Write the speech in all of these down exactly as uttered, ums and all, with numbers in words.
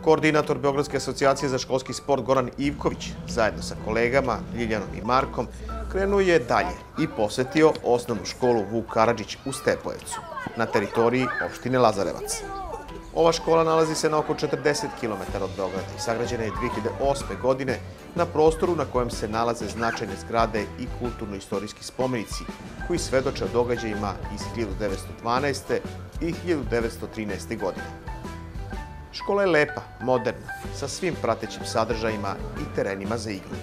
Koordinator Beogradske asocijacije za školski sport Goran Ivković zajedno sa kolegama Ljiljanom i Markom krenuo je dalje i posetio osnovnu školu Vuk Karadžić u Stepojevcu na teritoriji opštine Lazarevac. Ova škola nalazi se na oko četrdeset kilometara od Beograda i sagrađena je dve hiljade osme. godine na prostoru na kojem se nalaze značajne zgrade i kulturno-istorijski spomenici koji svedoče o događajima iz hiljadu devetsto dvanaeste. i hiljadu devetsto trinaeste. godine. Škola je lepa, moderna, sa svim pratećim sadržajima i terenima za igru.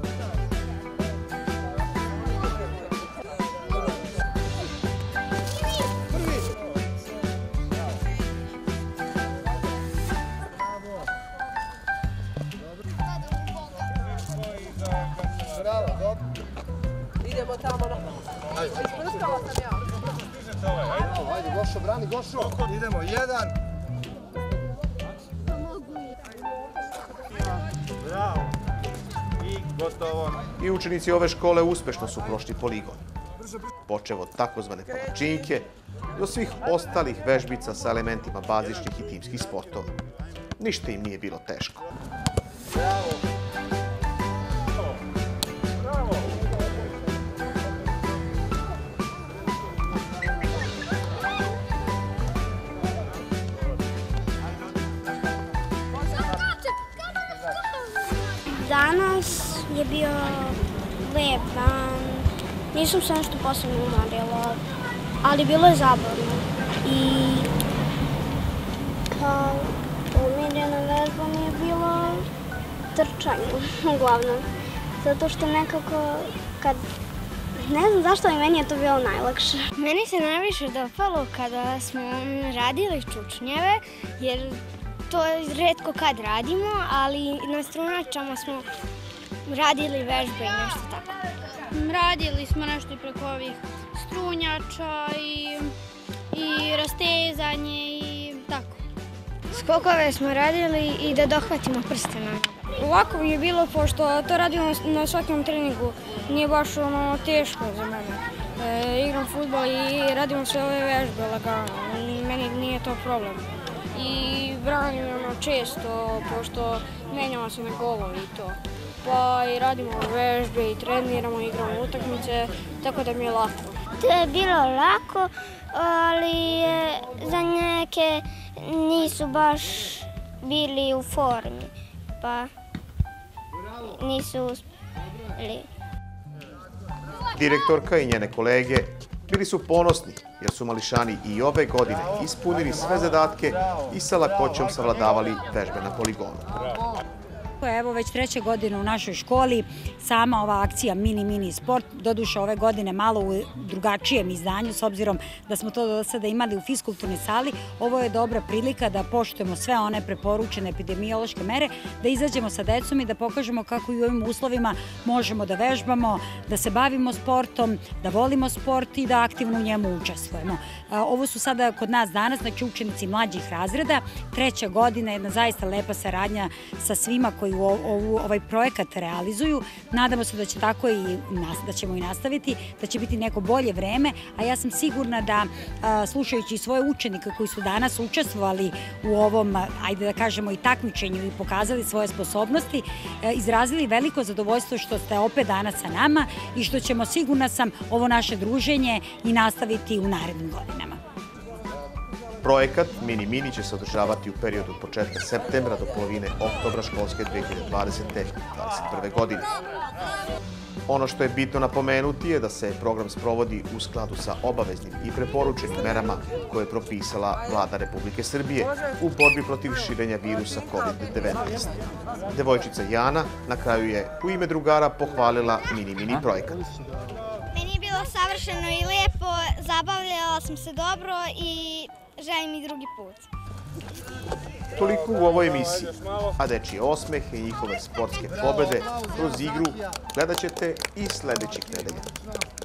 Idemo tamo na... Isprskala sam ja. Ajde, Gošo, brani, Gošo. Idemo, jedan. Bravo. I gotovo. I učenici ove škole uspešno su prošli poligon. Počev od takozvane palačinke do svih ostalih vežbica sa elementima bazičnih i timskih sportova. Ništa im nije bilo teško. Bravo. Danas je bio lep dan, nisam se nešto posebno umarila, ali bilo je zabavno. I pa umirena vežba mi je bilo trčanje, uglavnom. Zato što nekako, kad, ne znam zašto, ali meni je to bilo najlakše. Meni se najviše dopalo kada smo radili čučnjeve, jer to je retko kad radimo, ali na strunačama smo radili vežbe i nešto tako. Radili smo nešto i preko ovih strunjača i, i rastezanje i tako. Skokove smo radili i da dohvatimo prste na noga. Lako mi je bilo, pošto to radimo na svakom treningu. Nije baš ono teško za mene. E, igram fudbal i radimo sve ove vežbe lagano i meni nije to problem. I branim ono često, pošto menjamo se na golovi i to. Pa i radimo vežbe i treniramo, igramo utakmice, tako da mi je lako. To je bilo lako, ali za neke nisu baš bili u formi, pa nisu uspjeli. Direktorka i njene kolege bili su ponosni jer su mališani i ove godine ispunili sve zadatke i sa lakoćom savladavali vežbe na poligonu. Evo već treće godine u našoj školi sama ova akcija Mini Mini Sport, doduše ove godine malo u drugačijem izdanju s obzirom da smo to do sada imali u fiskulturnoj sali. Ovo je dobra prilika da poštujemo sve one preporučene epidemiološke mere, da izađemo sa decom i da pokažemo kako i u ovim uslovima možemo da vežbamo, da se bavimo sportom, da volimo sport i da aktivno u njemu učestvujemo. Ovo su sada kod nas danas, znači učenici mlađih razreda, treća godina, jedna zaista lepa saradnja sa svima koji u ovaj projekat realizuju. Nadamo se da će tako i da ćemo i nastaviti, da će biti neko bolje vreme, a ja sam sigurna da slušajući svoje učenike koji su danas učestvovali u ovom, ajde da kažemo, i takmičenju i pokazali svoje sposobnosti, izrazili veliko zadovoljstvo što ste opet danas sa nama i što ćemo, sigurna sam, ovo naše druženje i nastaviti u narednim godinama. Projekat Mini Mini će se održavati u periodu od početka septembra do polovine oktobra školske dve hiljade dvadesete. dvadeset prve. godine. Ono što je bitno napomenuti je da se program sprovodi u skladu sa obaveznim i preporučenim merama koje je propisala Vlada Republike Srbije u borbi protiv širenja virusa kovid devetnaest. Devojčica Jana na kraju je u ime drugara pohvalila Mini Mini projekat. Meni je bilo savršeno i lepo, zabavljala sam se dobro i želim i drugi put. Toliko u ovoj emisiji, a dečije osmehe i njihove sportske pobede kroz igru gledat ćete i sledećih nedelja.